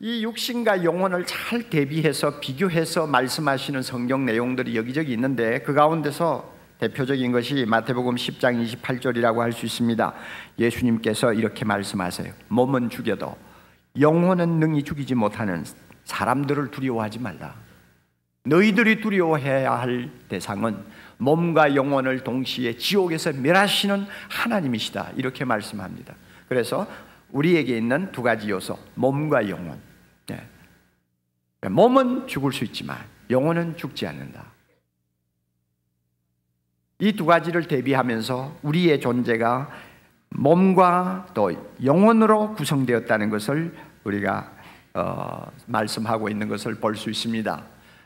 이 육신과 영혼을 잘 대비해서 비교해서 말씀하시는 성경 내용들이 여기저기 있는데 그 가운데서 대표적인 것이 마태복음 10장 28절이라고 할 수 있습니다. 예수님께서 이렇게 말씀하세요. 몸은 죽여도 영혼은 능히 죽이지 못하는 사람들을 두려워하지 말라. 너희들이 두려워해야 할 대상은 몸과 영혼을 동시에 지옥에서 멸하시는 하나님이시다. 이렇게 말씀합니다. 그래서 우리에게 있는 두 가지 요소, 몸과 영혼. 몸은 죽을 수 있지만 영혼은 죽지 않는다. 이 두 가지를 대비하면서 우리의 존재가 몸과 또 영혼으로 구성되었다는 것을 우리가 말씀하고 있는 것을 볼 수 있습니다.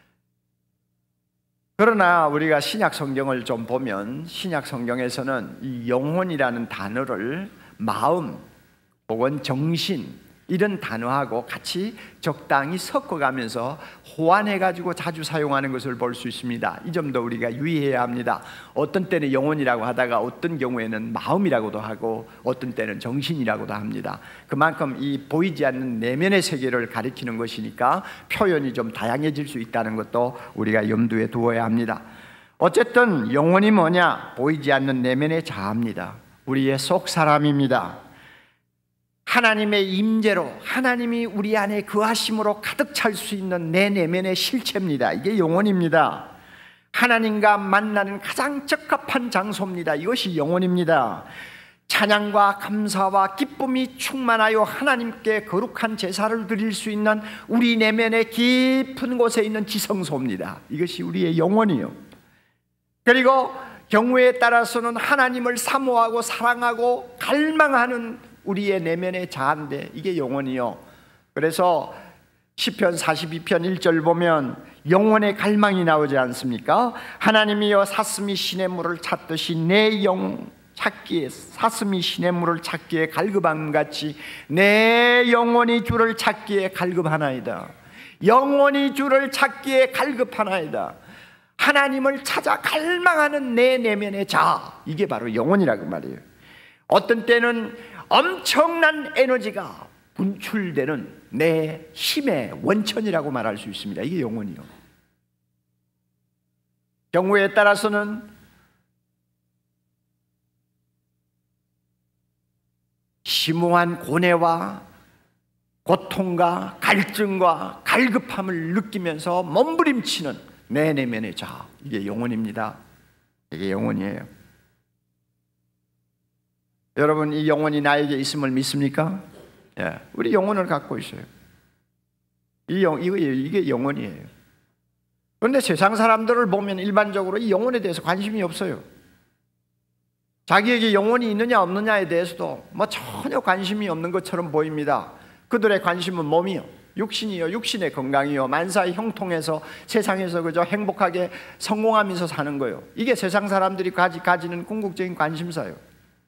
그러나 우리가 신약 성경을 좀 보면 신약 성경에서는 이 영혼이라는 단어를 마음 혹은 정신 이런 단어하고 같이 적당히 섞어가면서 호환해가지고 자주 사용하는 것을 볼 수 있습니다. 이 점도 우리가 유의해야 합니다. 어떤 때는 영혼이라고 하다가 어떤 경우에는 마음이라고도 하고 어떤 때는 정신이라고도 합니다. 그만큼 이 보이지 않는 내면의 세계를 가리키는 것이니까 표현이 좀 다양해질 수 있다는 것도 우리가 염두에 두어야 합니다. 어쨌든 영혼이 뭐냐? 보이지 않는 내면의 자아입니다. 우리의 속 사람입니다. 하나님의 임재로 하나님이 우리 안에 거하심으로 가득 찰 수 있는 내 내면의 실체입니다. 이게 영혼입니다. 하나님과 만나는 가장 적합한 장소입니다. 이것이 영혼입니다. 찬양과 감사와 기쁨이 충만하여 하나님께 거룩한 제사를 드릴 수 있는 우리 내면의 깊은 곳에 있는 지성소입니다. 이것이 우리의 영혼이요. 그리고 경우에 따라서는 하나님을 사모하고 사랑하고 갈망하는 우리의 내면의 자아인데 이게 영혼이요. 그래서 시편 42편 1절 보면 영혼의 갈망이 나오지 않습니까? 하나님이여 사슴이 시냇물을 찾듯이 내 영 찾기에 사슴이 시냇물을 찾기에 갈급함같이 내 영혼이 주를 찾기에 갈급하나이다. 영혼이 주를 찾기에 갈급하나이다. 하나님을 찾아 갈망하는 내 내면의 자아, 이게 바로 영혼이라고 말이에요. 어떤 때는 엄청난 에너지가 분출되는 내 힘의 원천이라고 말할 수 있습니다. 이게 영혼이요. 경우에 따라서는 심오한 고뇌와 고통과 갈증과 갈급함을 느끼면서 몸부림치는 내 내면의 자아, 이게 영혼입니다. 이게 영혼이에요. 여러분, 이 영혼이 나에게 있음을 믿습니까? 예, 우리 영혼을 갖고 있어요. 이게 영혼이에요. 그런데 세상 사람들을 보면 일반적으로 이 영혼에 대해서 관심이 없어요. 자기에게 영혼이 있느냐 없느냐에 대해서도 전혀 관심이 없는 것처럼 보입니다. 그들의 관심은 몸이요, 육신이요, 육신의 건강이요, 만사의 형통해서 세상에서 그저 행복하게 성공하면서 사는 거예요. 이게 세상 사람들이 가지는 궁극적인 관심사예요.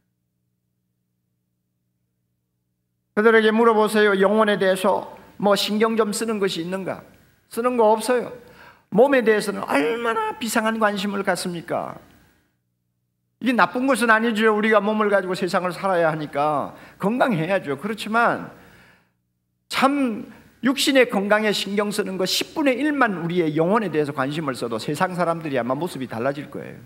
그들에게 물어보세요. 영혼에 대해서 신경 좀 쓰는 것이 있는가? 쓰는 거 없어요. 몸에 대해서는 얼마나 비상한 관심을 갖습니까? 이게 나쁜 것은 아니죠. 우리가 몸을 가지고 세상을 살아야 하니까 건강해야죠. 그렇지만 참 육신의 건강에 신경 쓰는 것 10분의 1만 우리의 영혼에 대해서 관심을 써도 세상 사람들이 아마 모습이 달라질 거예요.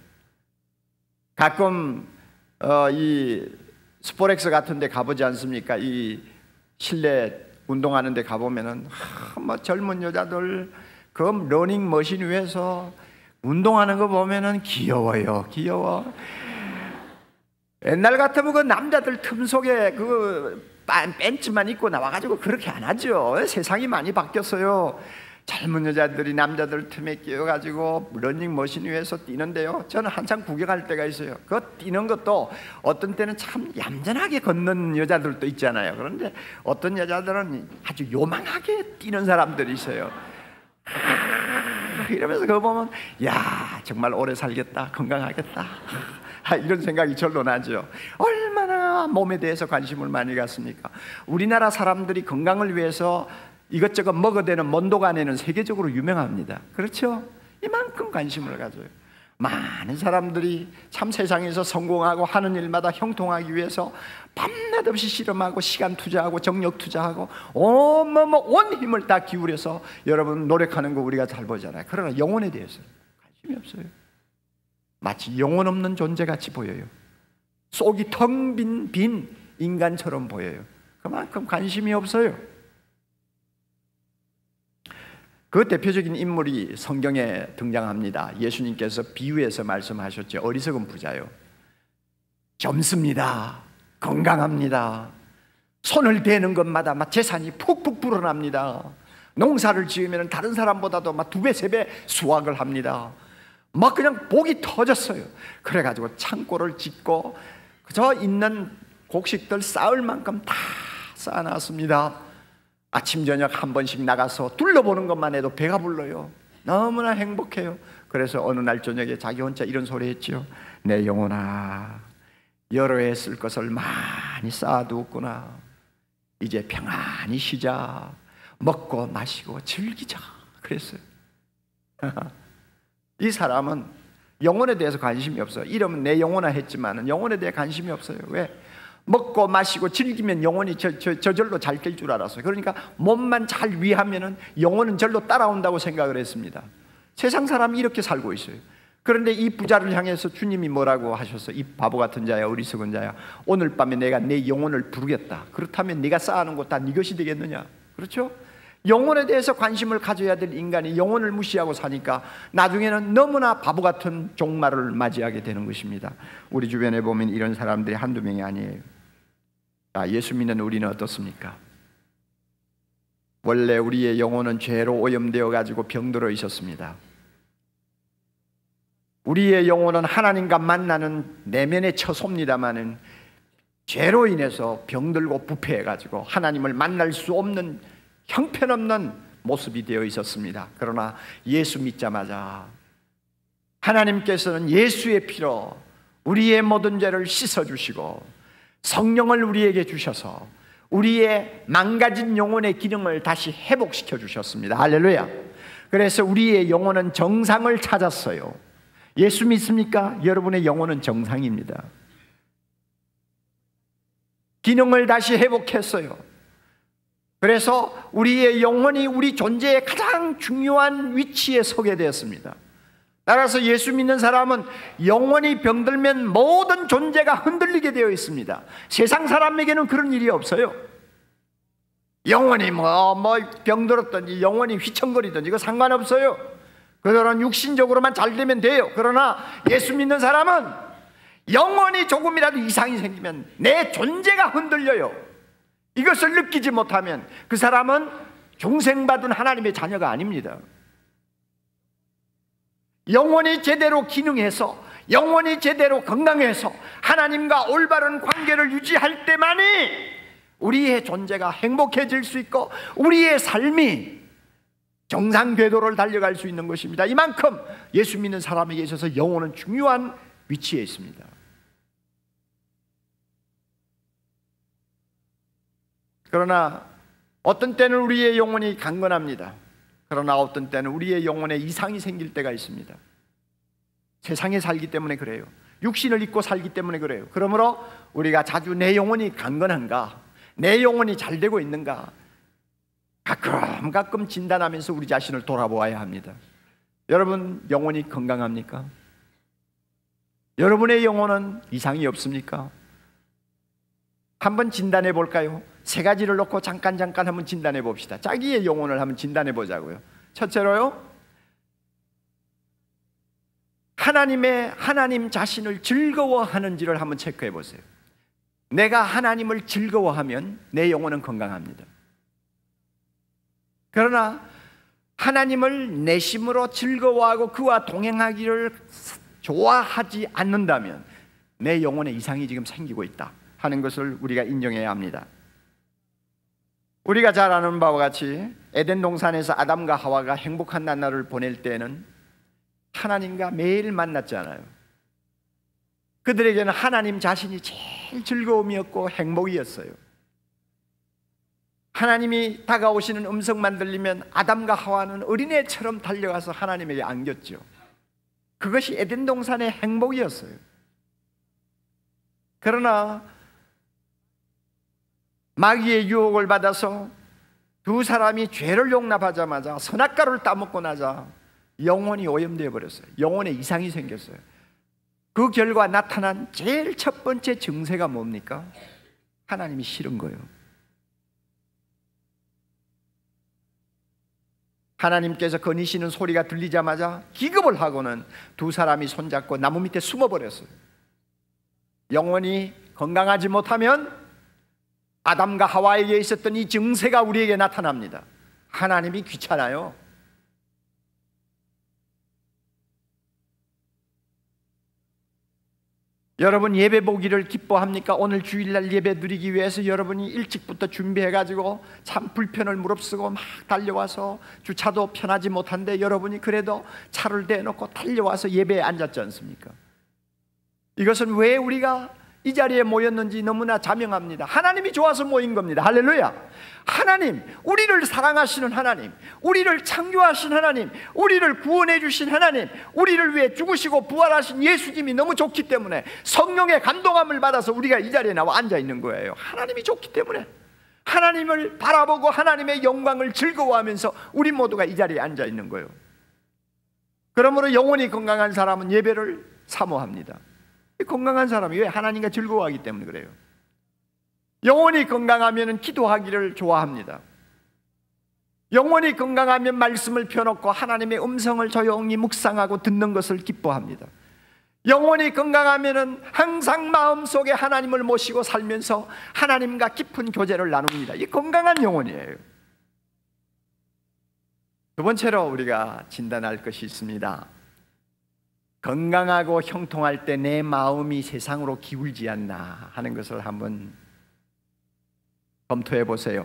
가끔 이 스포렉스 같은 데 가보지 않습니까? 이 실내 운동하는 데 가보면은 젊은 여자들 그 러닝머신 위에서 운동하는 거 보면은 귀여워요. 귀여워. 옛날 같으면 그 남자들 틈 속에 그 팬츠만 입고 나와가지고 그렇게 안 하죠. 세상이 많이 바뀌었어요. 젊은 여자들이 남자들 틈에 끼어가지고 러닝머신 위에서 뛰는데요, 저는 한참 구경할 때가 있어요. 그 뛰는 것도 어떤 때는 참 얌전하게 걷는 여자들도 있잖아요. 그런데 어떤 여자들은 아주 요망하게 뛰는 사람들이 있어요. 이러면서 그거 보면 야, 정말 오래 살겠다, 건강하겠다, 이런 생각이 절로 나죠. 얼마나 몸에 대해서 관심을 많이 갖습니까? 우리나라 사람들이 건강을 위해서 이것저것 먹어대는 mond오간에는 세계적으로 유명합니다. 그렇죠? 이만큼 관심을 가져요. 많은 사람들이 참 세상에서 성공하고 하는 일마다 형통하기 위해서 밤낮 없이 실험하고 시간 투자하고 정력 투자하고 온 힘을 다 기울여서 여러분 노력하는 거 우리가 잘 보잖아요. 그러나 영혼에 대해서 관심이 없어요. 마치 영혼 없는 존재같이 보여요. 속이 텅 빈 인간처럼 보여요. 그만큼 관심이 없어요. 그 대표적인 인물이 성경에 등장합니다. 예수님께서 비유해서 말씀하셨죠. 어리석은 부자요. 젊습니다. 건강합니다. 손을 대는 것마다 막 재산이 푹푹 불어납니다. 농사를 지으면 다른 사람보다도 막 2배, 3배 수확을 합니다. 막 그냥 복이 터졌어요. 그래가지고 창고를 짓고 그저 있는 곡식들 쌓을 만큼 다 쌓아놨습니다. 아침 저녁 한 번씩 나가서 둘러보는 것만 해도 배가 불러요. 너무나 행복해요. 그래서 어느 날 저녁에 자기 혼자 이런 소리 했죠. 내 영혼아, 여러 해 쓸 것을 많이 쌓아두었구나. 이제 평안히 쉬자. 먹고 마시고 즐기자. 그랬어요. 이 사람은 영혼에 대해서 관심이 없어요. 이름은 내 영혼아 했지만 영혼에 대해 관심이 없어요. 왜? 먹고 마시고 즐기면 영혼이 저절로 잘 될 줄 알았어요. 그러니까 몸만 잘 위하면 영혼은 절로 따라온다고 생각을 했습니다. 세상 사람이 이렇게 살고 있어요. 그런데 이 부자를 향해서 주님이 뭐라고 하셨어요? 이 바보 같은 자야, 어리석은 자야, 오늘 밤에 내가 내 영혼을 부르겠다. 그렇다면 네가 쌓아놓은 거 다 네 것이 되겠느냐? 그렇죠? 영혼에 대해서 관심을 가져야 될 인간이 영혼을 무시하고 사니까 나중에는 너무나 바보 같은 종말을 맞이하게 되는 것입니다. 우리 주변에 보면 이런 사람들이 한두 명이 아니에요. 예수 믿는 우리는 어떻습니까? 원래 우리의 영혼은 죄로 오염되어 가지고 병들어 있었습니다. 우리의 영혼은 하나님과 만나는 내면의 처소입니다마는 죄로 인해서 병들고 부패해 가지고 하나님을 만날 수 없는 형편없는 모습이 되어 있었습니다. 그러나 예수 믿자마자 하나님께서는 예수의 피로 우리의 모든 죄를 씻어주시고 성령을 우리에게 주셔서 우리의 망가진 영혼의 기능을 다시 회복시켜 주셨습니다. 할렐루야. 그래서 우리의 영혼은 정상을 찾았어요. 예수 믿습니까? 여러분의 영혼은 정상입니다. 기능을 다시 회복했어요. 그래서 우리의 영혼이 우리 존재의 가장 중요한 위치에 서게 되었습니다. 따라서 예수 믿는 사람은 영혼이 병들면 모든 존재가 흔들리게 되어 있습니다. 세상 사람에게는 그런 일이 없어요. 영혼이 병들었든지 영혼이 휘청거리든지 이거 상관없어요. 그들은 육신적으로만 잘 되면 돼요. 그러나 예수 믿는 사람은 영혼이 조금이라도 이상이 생기면 내 존재가 흔들려요. 이것을 느끼지 못하면 그 사람은 중생받은 하나님의 자녀가 아닙니다. 영혼이 제대로 기능해서 영혼이 제대로 건강해서 하나님과 올바른 관계를 유지할 때만이 우리의 존재가 행복해질 수 있고 우리의 삶이 정상 궤도를 달려갈 수 있는 것입니다. 이만큼 예수 믿는 사람에게 있어서 영혼은 중요한 위치에 있습니다. 그러나 어떤 때는 우리의 영혼이 강건합니다. 그러나 어떤 때는 우리의 영혼에 이상이 생길 때가 있습니다. 세상에 살기 때문에 그래요. 육신을 입고 살기 때문에 그래요. 그러므로 우리가 자주 내 영혼이 강건한가, 내 영혼이 잘 되고 있는가 가끔 진단하면서 우리 자신을 돌아보아야 합니다. 여러분 영혼이 건강합니까? 여러분의 영혼은 이상이 없습니까? 한번 진단해 볼까요? 3가지를 놓고 잠깐 한번 진단해 봅시다. 자기의 영혼을 한번 진단해 보자고요. 첫째로요, 하나님 자신을 즐거워하는지를 한번 체크해 보세요. 내가 하나님을 즐거워하면 내 영혼은 건강합니다. 그러나 하나님을 내심으로 즐거워하고 그와 동행하기를 좋아하지 않는다면 내 영혼에 이상이 지금 생기고 있다 하는 것을 우리가 인정해야 합니다. 우리가 잘 아는 바와 같이 에덴 동산에서 아담과 하와가 행복한 나날을 보낼 때는 하나님과 매일 만났잖아요. 그들에게는 하나님 자신이 제일 즐거움이었고 행복이었어요. 하나님이 다가오시는 음성만 들리면 아담과 하와는 어린애처럼 달려가서 하나님에게 안겼죠. 그것이 에덴 동산의 행복이었어요. 그러나 마귀의 유혹을 받아서 두 사람이 죄를 용납하자마자 선악과를 따먹고 나자 영혼이 오염되어 버렸어요. 영혼에 이상이 생겼어요. 그 결과 나타난 제일 첫 번째 증세가 뭡니까? 하나님이 싫은 거예요. 하나님께서 거니시는 소리가 들리자마자 기겁을 하고는 두 사람이 손잡고 나무 밑에 숨어버렸어요. 영혼이 건강하지 못하면 아담과 하와에게 있었던 이 증세가 우리에게 나타납니다. 하나님이 귀찮아요. 여러분 예배 보기를 기뻐합니까? 오늘 주일날 예배 드리기 위해서 여러분이 일찍부터 준비해가지고 참 불편을 무릅쓰고 막 달려와서 주차도 편하지 못한데 여러분이 그래도 차를 대놓고 달려와서 예배에 앉았지 않습니까? 이것은 왜 우리가 이 자리에 모였는지 너무나 자명합니다. 하나님이 좋아서 모인 겁니다. 할렐루야. 하나님, 우리를 사랑하시는 하나님, 우리를 창조하신 하나님, 우리를 구원해 주신 하나님, 우리를 위해 죽으시고 부활하신 예수님이 너무 좋기 때문에 성령의 감동함을 받아서 우리가 이 자리에 나와 앉아 있는 거예요. 하나님이 좋기 때문에 하나님을 바라보고 하나님의 영광을 즐거워하면서 우리 모두가 이 자리에 앉아 있는 거예요. 그러므로 영혼이 건강한 사람은 예배를 사모합니다. 건강한 사람이 왜? 하나님과 즐거워하기 때문에 그래요. 영혼이 건강하면 기도하기를 좋아합니다. 영혼이 건강하면 말씀을 펴놓고 하나님의 음성을 조용히 묵상하고 듣는 것을 기뻐합니다. 영혼이 건강하면 항상 마음속에 하나님을 모시고 살면서 하나님과 깊은 교제를 나눕니다. 이 건강한 영혼이에요. 두 번째로 우리가 진단할 것이 있습니다. 건강하고 형통할 때 내 마음이 세상으로 기울지 않나 하는 것을 한번 검토해 보세요.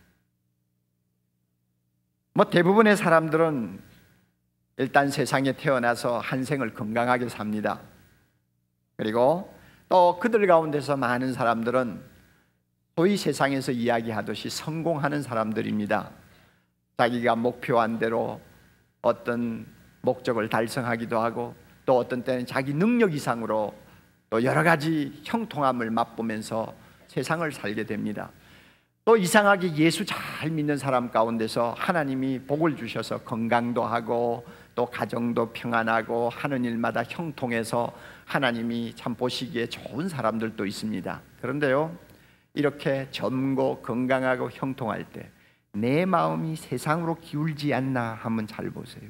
대부분의 사람들은 일단 세상에 태어나서 한 생을 건강하게 삽니다. 그리고 또 그들 가운데서 많은 사람들은 소위 세상에서 이야기하듯이 성공하는 사람들입니다. 자기가 목표한 대로 어떤 목적을 달성하기도 하고 또 어떤 때는 자기 능력 이상으로 또 여러 가지 형통함을 맛보면서 세상을 살게 됩니다. 또 이상하게 예수 잘 믿는 사람 가운데서 하나님이 복을 주셔서 건강도 하고 또 가정도 평안하고 하는 일마다 형통해서 하나님이 참 보시기에 좋은 사람들도 있습니다. 그런데요, 이렇게 젊고 건강하고 형통할 때 내 마음이 세상으로 기울지 않나 한번 잘 보세요.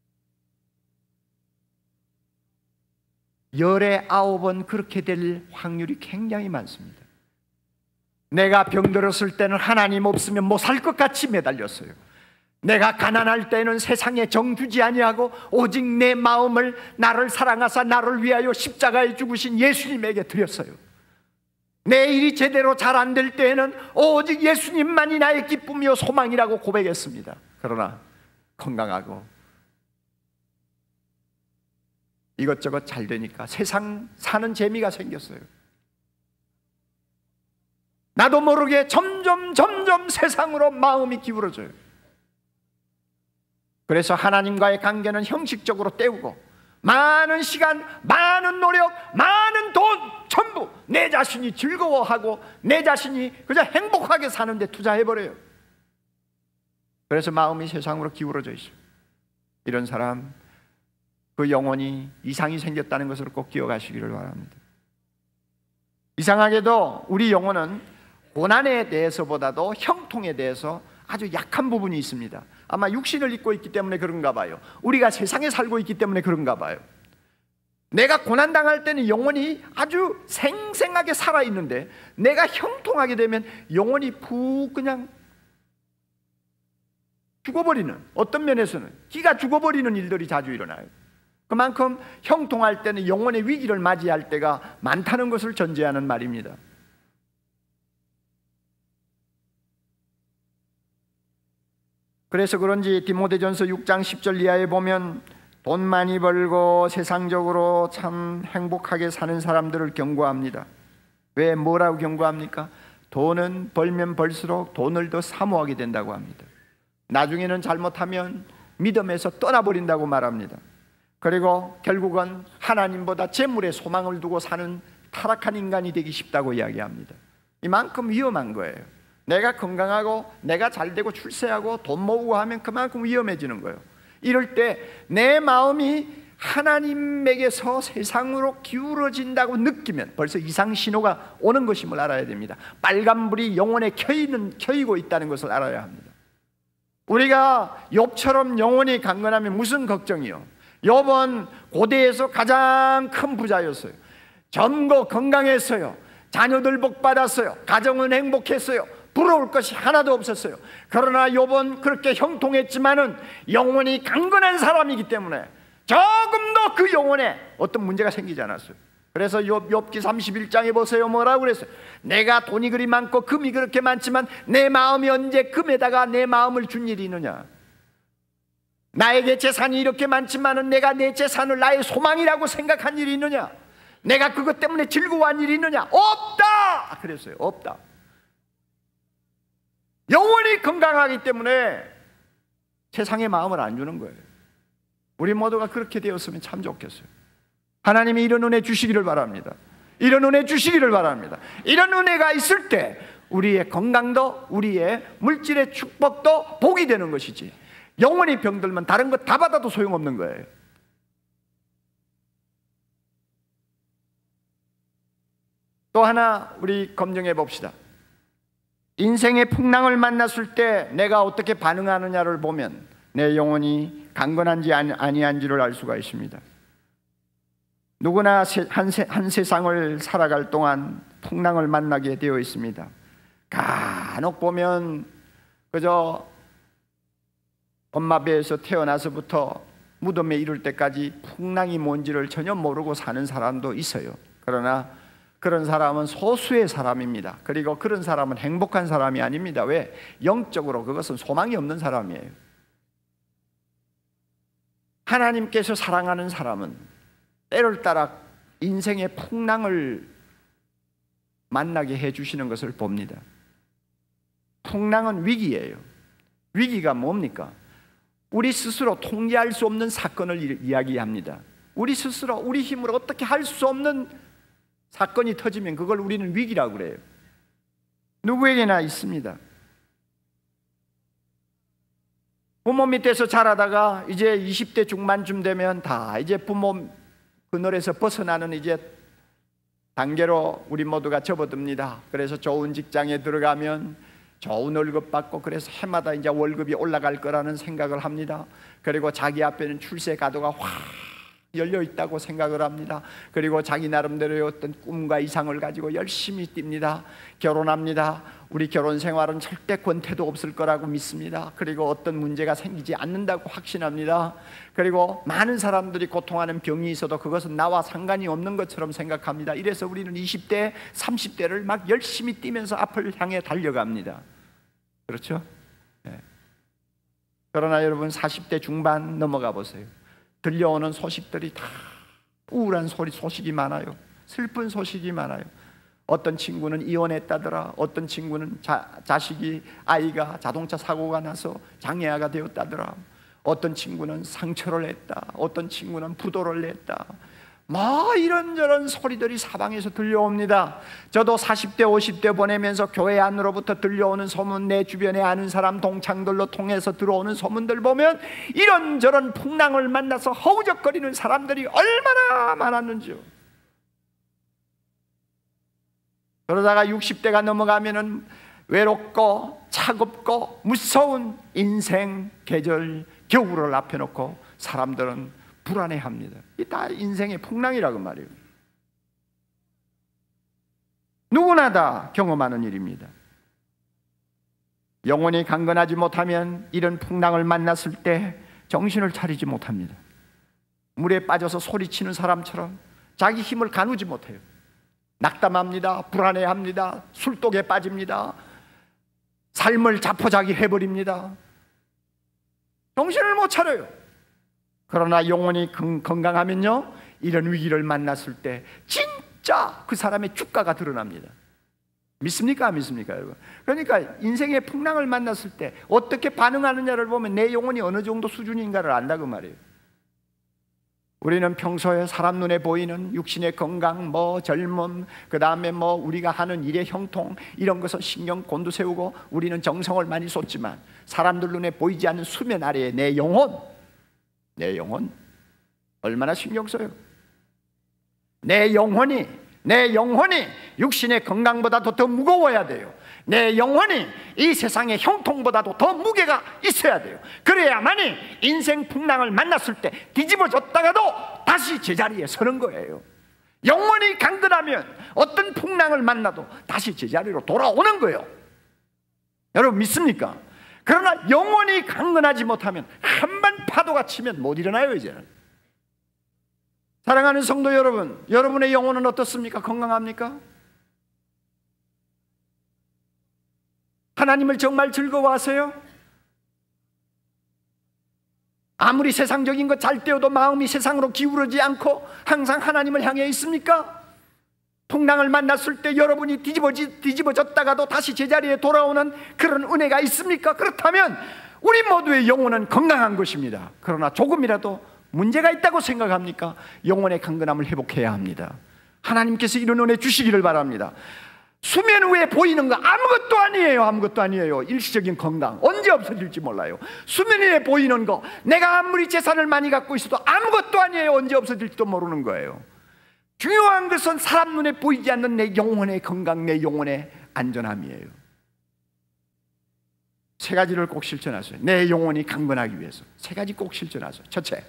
열에 9은 그렇게 될 확률이 굉장히 많습니다. 내가 병들었을 때는 하나님 없으면 못 살 것 같이 매달렸어요. 내가 가난할 때는 세상에 정 주지 아니하고 오직 내 마음을 나를 사랑하사 나를 위하여 십자가에 죽으신 예수님에게 드렸어요. 내 일이 제대로 잘 안 될 때에는 오직 예수님만이 나의 기쁨이요 소망이라고 고백했습니다. 그러나 건강하고 이것저것 잘 되니까 세상 사는 재미가 생겼어요. 나도 모르게 점점 세상으로 마음이 기울어져요. 그래서 하나님과의 관계는 형식적으로 때우고 많은 시간, 많은 노력, 많은 돈 전부 내 자신이 즐거워하고 내 자신이 그저 행복하게 사는 데 투자해버려요. 그래서 마음이 세상으로 기울어져 있어요. 이런 사람 그 영혼이 이상이 생겼다는 것을 꼭 기억하시기를 바랍니다. 이상하게도 우리 영혼은 고난에 대해서보다도 형통에 대해서 아주 약한 부분이 있습니다. 아마 육신을 입고 있기 때문에 그런가 봐요. 우리가 세상에 살고 있기 때문에 그런가 봐요. 내가 고난당할 때는 영혼이 아주 생생하게 살아있는데 내가 형통하게 되면 영혼이 푹 그냥 죽어버리는, 어떤 면에서는 기가 죽어버리는 일들이 자주 일어나요. 그만큼 형통할 때는 영혼의 위기를 맞이할 때가 많다는 것을 전제하는 말입니다. 그래서 그런지 디모데전서 6장 10절 이하에 보면 돈 많이 벌고 세상적으로 참 행복하게 사는 사람들을 경고합니다. 왜 뭐라고 경고합니까? 돈은 벌면 벌수록 돈을 더 사모하게 된다고 합니다. 나중에는 잘못하면 믿음에서 떠나버린다고 말합니다. 그리고 결국은 하나님보다 재물에 소망을 두고 사는 타락한 인간이 되기 쉽다고 이야기합니다. 이만큼 위험한 거예요. 내가 건강하고 내가 잘되고 출세하고 돈 모으고 하면 그만큼 위험해지는 거예요. 이럴 때 내 마음이 하나님에게서 세상으로 기울어진다고 느끼면 벌써 이상 신호가 오는 것임을 알아야 됩니다. 빨간불이 영혼에 켜이고 있다는 것을 알아야 합니다. 우리가 욥처럼 영혼이 강건하면 무슨 걱정이요? 욥은 고대에서 가장 큰 부자였어요. 젊고 건강했어요. 자녀들 복 받았어요. 가정은 행복했어요. 부러울 것이 하나도 없었어요. 그러나 욥은 그렇게 형통했지만은 영혼이 강건한 사람이기 때문에 조금도 그 영혼에 어떤 문제가 생기지 않았어요. 그래서 욥기 31장에 보세요. 뭐라고 그랬어요? 내가 돈이 그리 많고 금이 그렇게 많지만 내 마음이 언제 금에다가 내 마음을 준 일이 있느냐? 나에게 재산이 이렇게 많지만은 내가 내 재산을 나의 소망이라고 생각한 일이 있느냐? 내가 그것 때문에 즐거워한 일이 있느냐? 없다! 그랬어요. 없다. 영원히 건강하기 때문에 세상의 마음을 안 주는 거예요. 우리 모두가 그렇게 되었으면 참 좋겠어요. 하나님이 이런 은혜 주시기를 바랍니다. 이런 은혜 주시기를 바랍니다. 이런 은혜가 있을 때 우리의 건강도 우리의 물질의 축복도 복이 되는 것이지, 영원히 병들면 다른 것 다 받아도 소용없는 거예요. 또 하나 우리 검증해 봅시다. 인생의 풍랑을 만났을 때 내가 어떻게 반응하느냐를 보면 내 영혼이 강건한지 아니한지를 알 수가 있습니다. 누구나 한 세상을 살아갈 동안 풍랑을 만나게 되어 있습니다. 간혹 보면 그저 엄마 배에서 태어나서부터 무덤에 이를 때까지 풍랑이 뭔지를 전혀 모르고 사는 사람도 있어요. 그러나 그런 사람은 소수의 사람입니다. 그리고 그런 사람은 행복한 사람이 아닙니다. 왜? 영적으로 그것은 소망이 없는 사람이에요. 하나님께서 사랑하는 사람은 때를 따라 인생의 풍랑을 만나게 해주시는 것을 봅니다. 풍랑은 위기예요. 위기가 뭡니까? 우리 스스로 통제할 수 없는 사건을 이야기합니다. 우리 스스로 우리 힘으로 어떻게 할 수 없는 사건이 터지면 그걸 우리는 위기라고 그래요. 누구에게나 있습니다. 부모 밑에서 자라다가 이제 20대 중반쯤 되면 다 이제 부모 그늘에서 벗어나는 이제 단계로 우리 모두가 접어듭니다. 그래서 좋은 직장에 들어가면 좋은 월급 받고 그래서 해마다 이제 월급이 올라갈 거라는 생각을 합니다. 그리고 자기 앞에는 출세 가도가 확 열려 있다고 생각을 합니다. 그리고 자기 나름대로의 어떤 꿈과 이상을 가지고 열심히 뜁니다. 결혼합니다. 우리 결혼 생활은 절대 권태도 없을 거라고 믿습니다. 그리고 어떤 문제가 생기지 않는다고 확신합니다. 그리고 많은 사람들이 고통하는 병이 있어도 그것은 나와 상관이 없는 것처럼 생각합니다. 이래서 우리는 20대, 30대를 막 열심히 뛰면서 앞을 향해 달려갑니다. 그렇죠? 네. 그러나 여러분 40대 중반 넘어가 보세요. 들려오는 소식들이 다 우울한 소식이 많아요. 슬픈 소식이 많아요. 어떤 친구는 이혼했다더라. 어떤 친구는 아이가 자동차 사고가 나서 장애아가 되었다더라. 어떤 친구는 상처를 냈다. 어떤 친구는 부도를 냈다. 뭐 이런저런 소리들이 사방에서 들려옵니다. 저도 40대 50대 보내면서 교회 안으로부터 들려오는 소문, 내 주변에 아는 사람 동창들로 통해서 들어오는 소문들 보면 이런저런 풍랑을 만나서 허우적거리는 사람들이 얼마나 많았는지요. 그러다가 60대가 넘어가면은 외롭고 차갑고 무서운 인생 계절 겨울을 앞에 놓고 사람들은 불안해합니다. 이 다 인생의 풍랑이라고 말이에요. 누구나 다 경험하는 일입니다. 영혼이 강건하지 못하면 이런 풍랑을 만났을 때 정신을 차리지 못합니다. 물에 빠져서 소리치는 사람처럼 자기 힘을 가누지 못해요. 낙담합니다. 불안해합니다. 술독에 빠집니다. 삶을 자포자기 해버립니다. 정신을 못 차려요. 그러나 영혼이 건강하면요, 이런 위기를 만났을 때 진짜 그 사람의 주가가 드러납니다. 믿습니까? 안 믿습니까, 여러분? 그러니까 인생의 풍랑을 만났을 때 어떻게 반응하느냐를 보면 내 영혼이 어느 정도 수준인가를 안다고 말이에요. 우리는 평소에 사람 눈에 보이는 육신의 건강, 뭐 젊음, 그 다음에 뭐 우리가 하는 일의 형통, 이런 것을 신경 곤두세우고 우리는 정성을 많이 쏟지만 사람들 눈에 보이지 않는 수면 아래에 내 영혼 얼마나 신경 써요? 내 영혼이 육신의 건강보다도 더 무거워야 돼요. 내 영혼이 이 세상의 형통보다도 더 무게가 있어야 돼요. 그래야만이 인생 풍랑을 만났을 때 뒤집어졌다가도 다시 제자리에 서는 거예요. 영혼이 강건하면 어떤 풍랑을 만나도 다시 제자리로 돌아오는 거예요. 여러분 믿습니까? 그러나 영혼이 강건하지 못하면 한번 파도가 치면 못 일어나요. 이제는. 사랑하는 성도 여러분, 여러분의 영혼은 어떻습니까? 건강합니까? 하나님을 정말 즐거워하세요? 아무리 세상적인 것 잘 때워도 마음이 세상으로 기울어지지 않고 항상 하나님을 향해 있습니까? 풍랑을 만났을 때 여러분이 뒤집어졌다가도 다시 제자리에 돌아오는 그런 은혜가 있습니까? 그렇다면 우리 모두의 영혼은 건강한 것입니다. 그러나 조금이라도 문제가 있다고 생각합니까? 영혼의 강건함을 회복해야 합니다. 하나님께서 이런 은혜 주시기를 바랍니다. 수면 위에 보이는 거 아무것도 아니에요. 일시적인 건강 언제 없어질지 몰라요. 수면 위에 보이는 거 내가 아무리 재산을 많이 갖고 있어도 아무것도 아니에요. 언제 없어질지도 모르는 거예요. 중요한 것은 사람 눈에 보이지 않는 내 영혼의 건강, 내 영혼의 안전함이에요. 세 가지를 꼭 실천하세요. 내 영혼이 강건하기 위해서 세 가지 꼭 실천하세요. 첫째,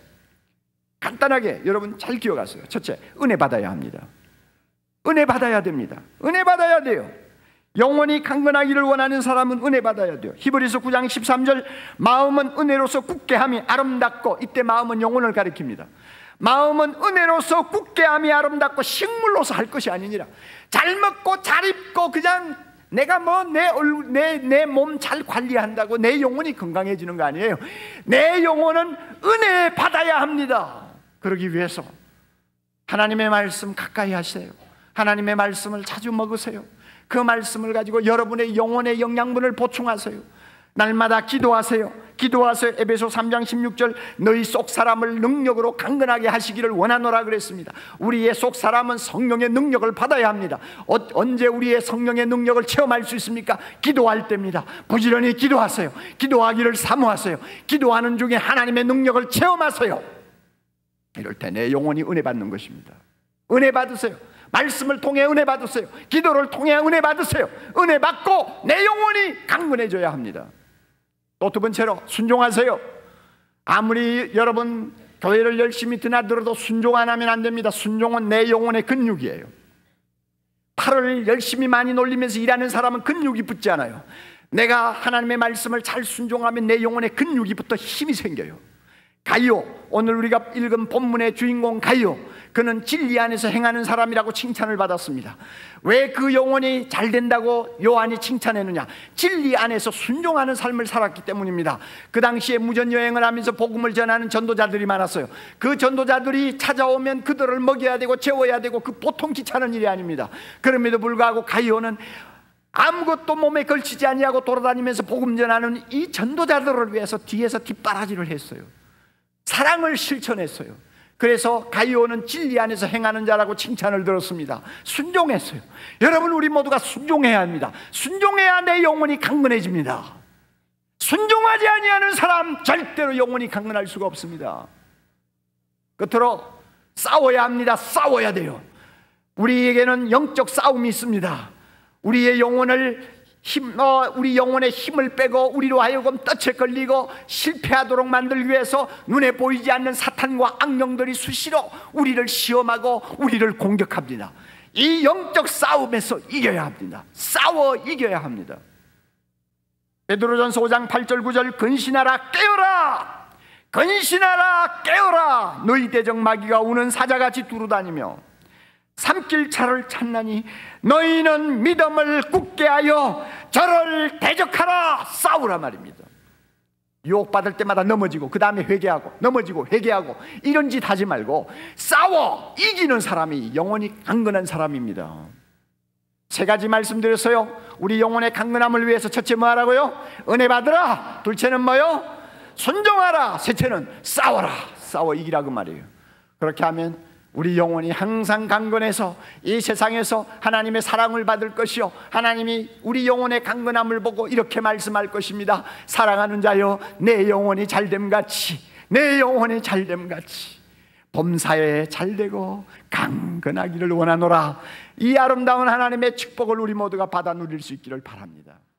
간단하게 여러분 잘 기억하세요. 첫째, 은혜 받아야 합니다. 은혜 받아야 됩니다. 은혜 받아야 돼요. 영혼이 강건하기를 원하는 사람은 은혜 받아야 돼요. 히브리서 9장 13절, 마음은 은혜로서 굳게함이 아름답고, 이때 마음은 영혼을 가리킵니다. 마음은 은혜로서 굳게함이 아름답고 식물로서 할 것이 아니니라. 잘 먹고 잘 입고 그냥 내가 뭐 내 몸 잘 관리한다고 내 영혼이 건강해지는 거 아니에요. 내 영혼은 은혜 받아야 합니다. 그러기 위해서 하나님의 말씀 가까이 하세요. 하나님의 말씀을 자주 먹으세요. 그 말씀을 가지고 여러분의 영혼의 영양분을 보충하세요. 날마다 기도하세요. 에베소 3장 16절, 너희 속 사람을 능력으로 강건하게 하시기를 원하노라 그랬습니다. 우리의 속 사람은 성령의 능력을 받아야 합니다. 언제 우리의 성령의 능력을 체험할 수 있습니까? 기도할 때입니다. 부지런히 기도하세요. 기도하기를 사모하세요. 기도하는 중에 하나님의 능력을 체험하세요. 이럴 때 내 영혼이 은혜 받는 것입니다. 은혜 받으세요. 말씀을 통해 은혜 받으세요. 기도를 통해 은혜 받으세요. 은혜 받고 내 영혼이 강건해져야 합니다. 또 두 번째로 순종하세요. 아무리 여러분 교회를 열심히 드나들어도 순종 안 하면 안 됩니다. 순종은 내 영혼의 근육이에요. 팔을 열심히 많이 놀리면서 일하는 사람은 근육이 붙지 않아요. 내가 하나님의 말씀을 잘 순종하면 내 영혼의 근육이 붙어 힘이 생겨요. 가이오, 오늘 우리가 읽은 본문의 주인공 가이오, 그는 진리 안에서 행하는 사람이라고 칭찬을 받았습니다. 왜 그 영혼이 잘 된다고 요한이 칭찬했느냐? 진리 안에서 순종하는 삶을 살았기 때문입니다. 그 당시에 무전여행을 하면서 복음을 전하는 전도자들이 많았어요. 그 전도자들이 찾아오면 그들을 먹여야 되고 재워야 되고, 그 보통 귀찮은 일이 아닙니다. 그럼에도 불구하고 가이오는 아무것도 몸에 걸치지 아니하고 돌아다니면서 복음 전하는 이 전도자들을 위해서 뒤에서 뒷바라지를 했어요. 사랑을 실천했어요. 그래서 가이오는 진리 안에서 행하는 자라고 칭찬을 들었습니다. 순종했어요. 여러분, 우리 모두가 순종해야 합니다. 순종해야 내 영혼이 강건해집니다. 순종하지 아니하는 사람 절대로 영혼이 강건할 수가 없습니다. 끝으로 싸워야 합니다. 싸워야 돼요. 우리에게는 영적 싸움이 있습니다. 우리의 영혼을 우리 영혼의 힘을 빼고 우리로 하여금 덫에 걸리고 실패하도록 만들기 위해서 눈에 보이지 않는 사탄과 악령들이 수시로 우리를 시험하고 우리를 공격합니다. 이 영적 싸움에서 이겨야 합니다. 싸워 이겨야 합니다. 베드로전서 5장 8절 9절, 근신하라 깨어라, 근신하라 깨어라, 너희 대적 마귀가 우는 사자같이 두루다니며 삼킬 차를 찾나니 너희는 믿음을 굳게 하여 저를 대적하라. 싸우라 말입니다. 유혹받을 때마다 넘어지고 그 다음에 회개하고 넘어지고 회개하고 이런 짓 하지 말고 싸워 이기는 사람이 영혼이 강건한 사람입니다. 세 가지 말씀드렸어요. 우리 영혼의 강건함을 위해서 첫째 뭐 하라고요? 은혜 받으라. 둘째는 뭐요? 순종하라. 셋째는 싸워라. 싸워 이기라 그 말이에요. 그렇게 하면 우리 영혼이 항상 강건해서 이 세상에서 하나님의 사랑을 받을 것이요, 하나님이 우리 영혼의 강건함을 보고 이렇게 말씀할 것입니다. 사랑하는 자여, 내 영혼이 잘됨같이, 내 영혼이 잘됨같이 범사에 잘되고 강건하기를 원하노라. 이 아름다운 하나님의 축복을 우리 모두가 받아 누릴 수 있기를 바랍니다.